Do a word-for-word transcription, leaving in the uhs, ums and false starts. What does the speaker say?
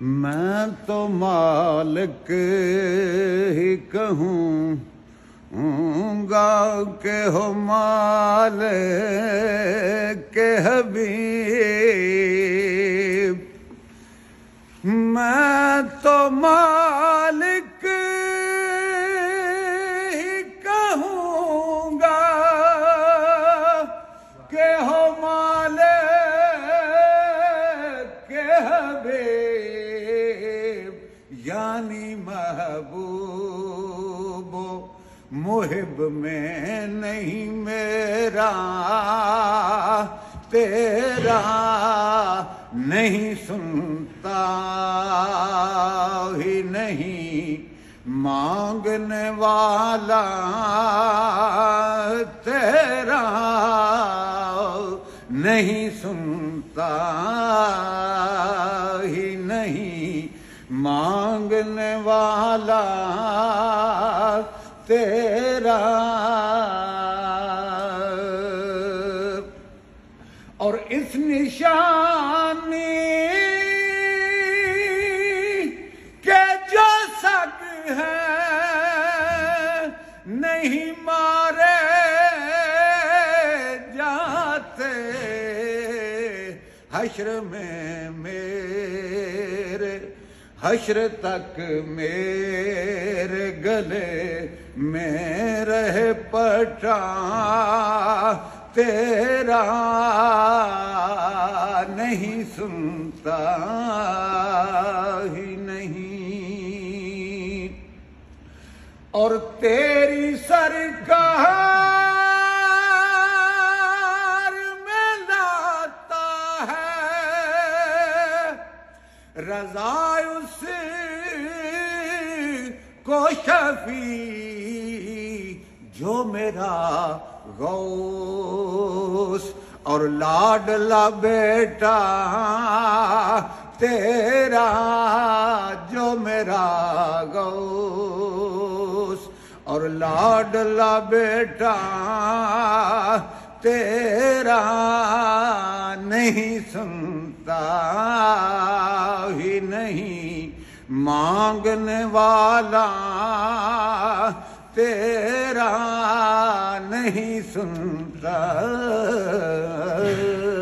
میں تو مالک ہی کہوں گا کہ ہو مالک حبیب، میں تو مالک ہی کہوں گا کہ ہو مالک حبیب، یعنی محبوب و محب میں نہیں میرا تیرا نہیں سنتا ہی نہیں مانگنے والا تیرا نہیں سنتا ہی نہیں مانگنے والا تیرا۔ اور اس نشانی کے جو سگ ہے نہیں مارے جاتے، حشر میں میرے حشر تک میرے گلے میں رہے پٹا تیرا نہیں سنتا ہی نہیں، اور تیری سرکار میں لاتا ہے رضا اس کو شفیع جو میرا غوث اور لاڈلا بیٹا تیرا، جو میرا غوث اور لاڈلا بیٹا تیرا نہیں سنتا ہی نہیں مانگنے والا تیرا نہیں سنتا۔